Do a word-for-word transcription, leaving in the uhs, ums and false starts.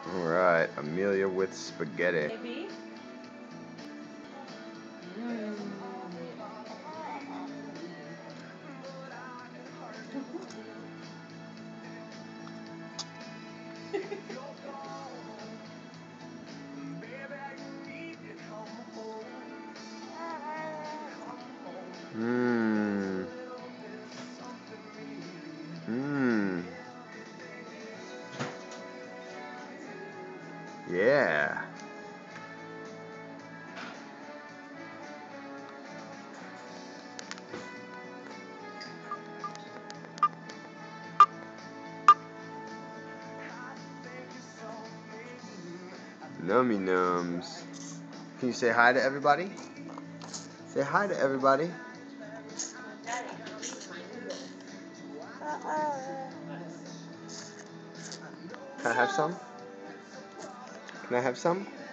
Alright, Amelia with spaghetti. Maybe. Mm. Mmm. Mmm. Yeah. Nummy nums. Can you say hi to everybody? Say hi to everybody. Can I have some? Can I have some?